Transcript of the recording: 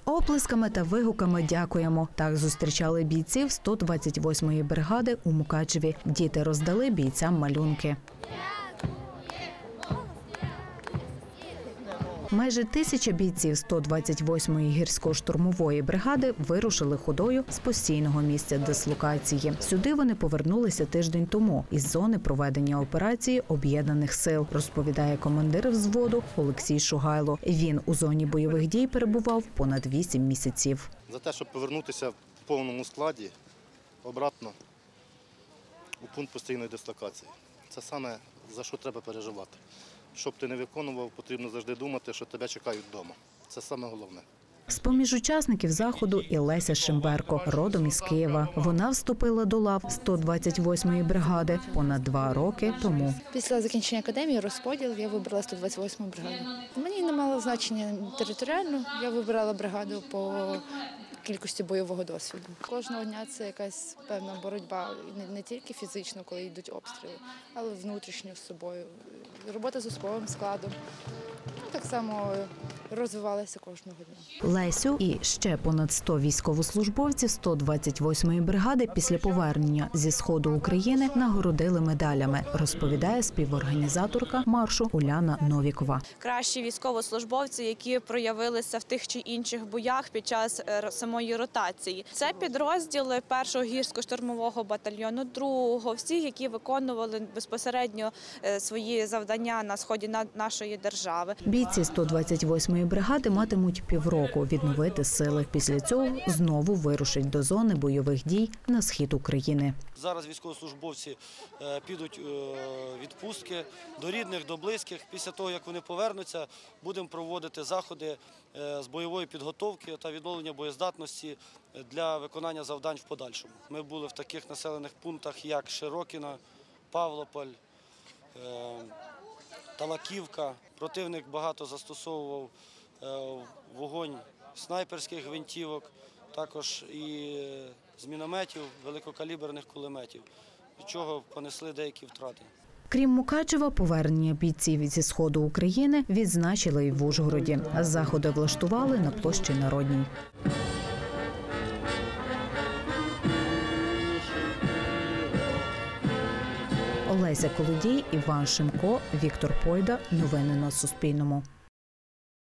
Оплесками та вигуками «Дякуємо». Так зустрічали бійців 128-ї бригади у Мукачеві. Діти роздали бійцям малюнки. Майже 1000 бійців 128-ї гірсько-штурмової бригади вирушили ходою з постійного місця дислокації. Сюди вони повернулися тиждень тому із зони проведення операції Об'єднаних сил, розповідає командир взводу Олексій Шугайло. Він у зоні бойових дій перебував понад 8 місяців. За те, щоб повернутися в повному складі обратно у пункт постійної дислокації. Це саме, за що треба переживати. Щоб ти не виконував, потрібно завжди думати, що тебе чекають вдома. Це саме головне. З-поміж учасників заходу і Леся Шимберко, родом із Києва. Вона вступила до лав 128-ї бригади понад 2 роки тому. Після закінчення академії, розподіл, я вибрала 128-му бригаду. Мені не мало значення територіально, я вибирала бригаду по кількості бойового досвіду. Кожного дня це якась певна боротьба, не тільки фізично, коли йдуть обстріли, але внутрішньо з собою. Робота з особовим складом. Так само розвивалася кожного дня. Лесю і ще понад 100 військовослужбовців 128-ї бригади після повернення зі сходу України нагородили медалями, розповідає співорганізаторка маршу Уляна Новікова. Кращі військовослужбовці, які проявилися в тих чи інших боях під час самої ротації. Це підрозділи 1-го гірсько-штурмового батальйону, 2-го, всі, які виконували безпосередньо свої завдання на сході нашої держави. Бійці 128-ї бригади матимуть півроку відновити сили. Після цього знову вирушать до зони бойових дій на схід України. Зараз військовослужбовці підуть відпустки до рідних, до близьких. Після того, як вони повернуться, будемо проводити заходи з бойової підготовки та відновлення боєздатності для виконання завдань в подальшому. Ми були в таких населених пунктах, як Широкіно, Павлополь, Талаківка. Противник багато застосовував вогонь снайперських гвинтівок, також і з мінометів, великокаліберних кулеметів, від чого понесли деякі втрати. Крім Мукачева, повернення бійців зі сходу України відзначили і в Ужгороді. Заходи влаштували на площі Народній. Олеся Колодій, Іван Шимко, Віктор Пойда. Новини на Суспільному.